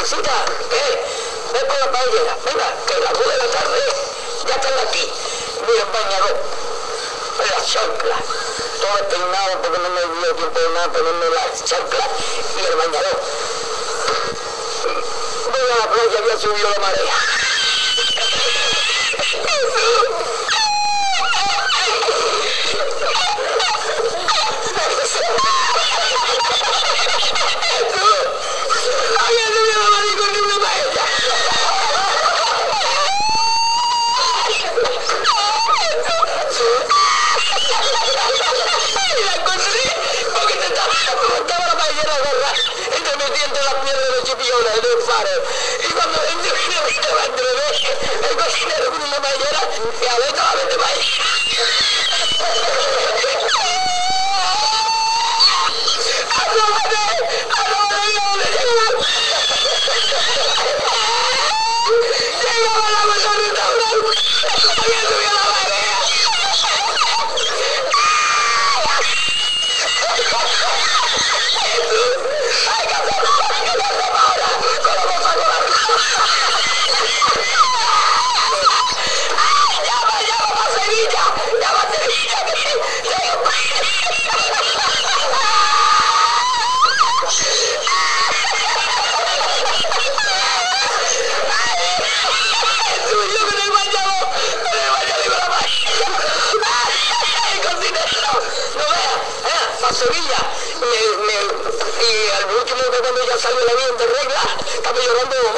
Teresita, ven por la paellera, venga, que las 2 de la tarde ya están aquí. Mira el bañador, la chancla, todo despeinado porque no me dio tiempo de nada, ponerme la chancla y el bañador. Voy a la playa, había subido la marea. Y cuando entré el cocinero con una paellera y a ver totalmente paella. Llegaba la mesa al restaurante, había subido la marea. ¡Hay que hacerlo ahora! ¡Con la boca con la ¡Llama para Sevilla! ¡Llama a Sevilla! ¡Que sí! ¡Yo con el bañador! ¡Con el bañador y con la paella! ¡El cocinero! ¡No veas! ¡Para Sevilla! Y al último que cuando ya salió la vida de regla, estaba llorando